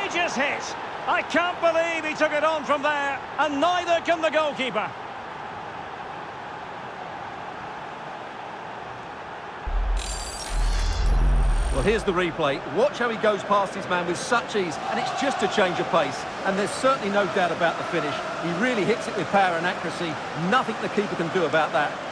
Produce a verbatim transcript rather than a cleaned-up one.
outrageous hit. I can't believe he took it on from there, and neither can the goalkeeper. Well, here's the replay. Watch how he goes past his man with such ease, and it's just a change of pace. And there's certainly no doubt about the finish. He really hits it with power and accuracy. Nothing the keeper can do about that.